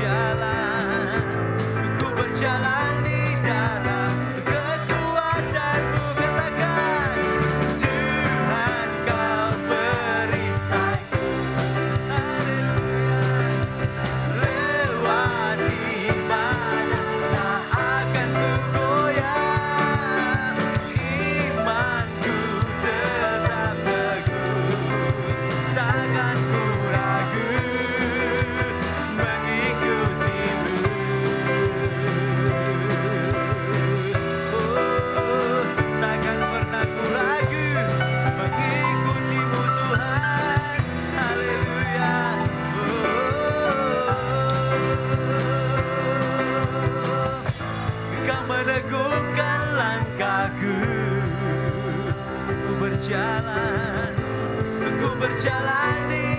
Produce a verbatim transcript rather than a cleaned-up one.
berjalan, ku berjalan di dalam kekuatan-Mu. Katakan, Tuhan Kau perisaiku. Haleluya. Lewat di mana tak akan ku goyah, imanku tetap teguh, takkan ku ragu mengikutimu. Oh, takkan pernah ku ragu mengikutimu Tuhan. Haleluya. Kau meneguhkan langkahku, ku berjalan, ku berjalan di